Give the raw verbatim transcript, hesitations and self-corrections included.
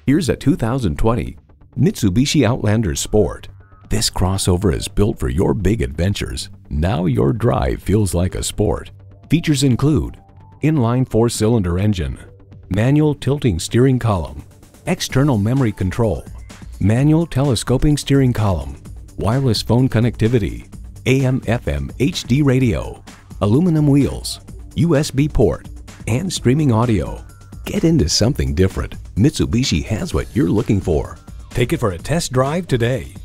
Here's a two thousand twenty Mitsubishi Outlander Sport. This crossover is built for your big adventures. Now your drive feels like a sport. Features include inline four-cylinder engine, manual tilting steering column, external memory control, manual telescoping steering column, wireless phone connectivity, A M F M H D radio, aluminum wheels, U S B port, and streaming audio. Get into something different. Mitsubishi has what you're looking for. Take it for a test drive today.